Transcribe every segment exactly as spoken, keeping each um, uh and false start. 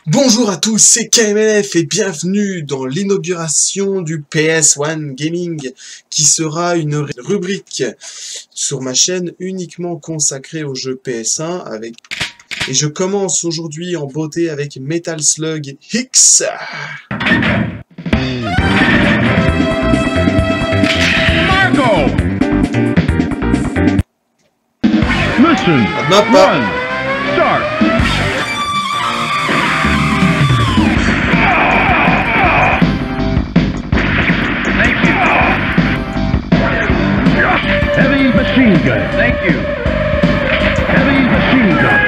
Bonjour à tous, c'est K M L F et bienvenue dans l'inauguration du P S un Gaming qui sera une rubrique sur ma chaîne uniquement consacrée au jeu P S un avec... Et je commence aujourd'hui en beauté avec Metal Slug X. Marco! Mission one, start! Heavy machine gun. Thank you. Heavy machine gun.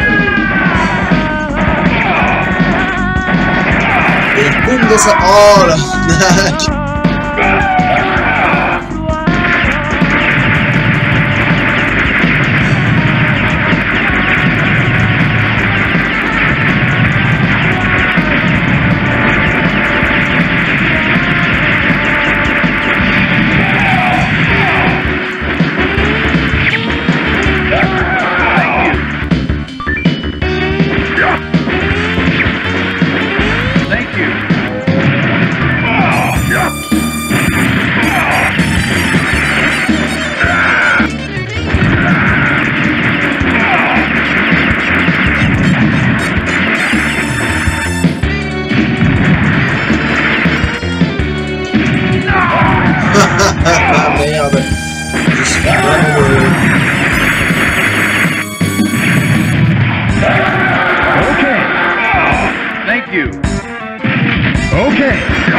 Et boum dans sa... Oh là. Merde, je suis vraiment... Okay. Thank you. Okay.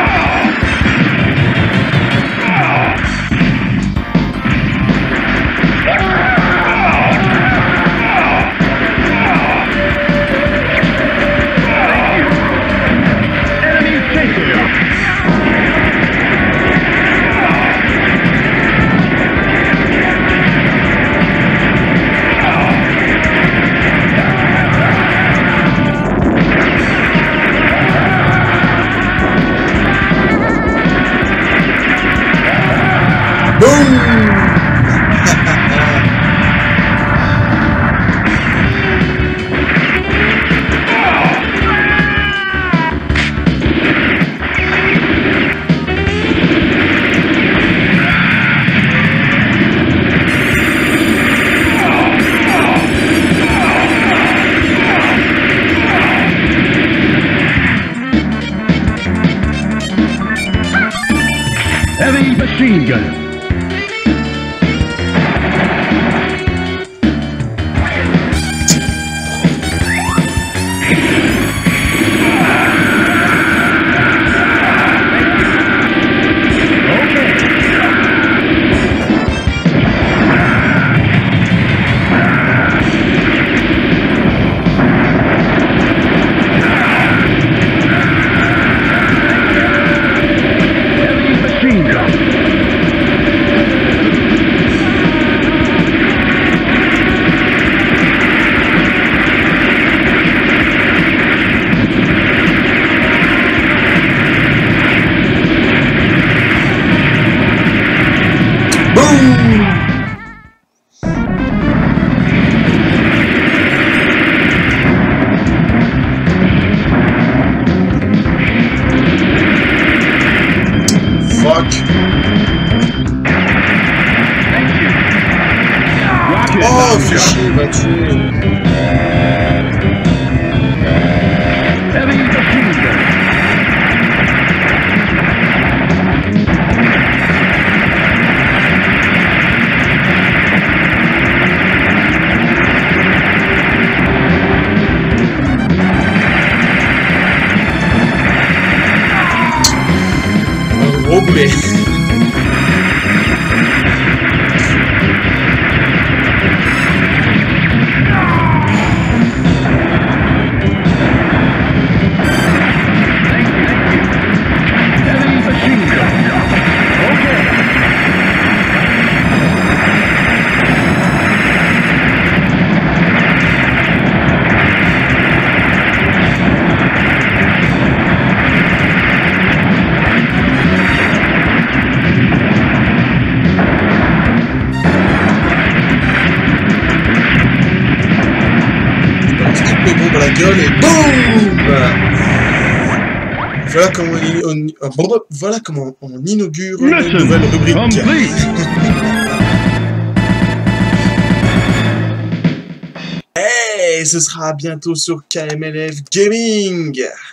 Thank you. Enemy chasing. Heavy machine gun. Fuck. Oh, fais chier, Mathieu. Un gros boulet. Voilà comment on, on- voilà comment on inaugure une Mission nouvelle rubrique. complete. Et ce sera bientôt sur K M L F Gaming.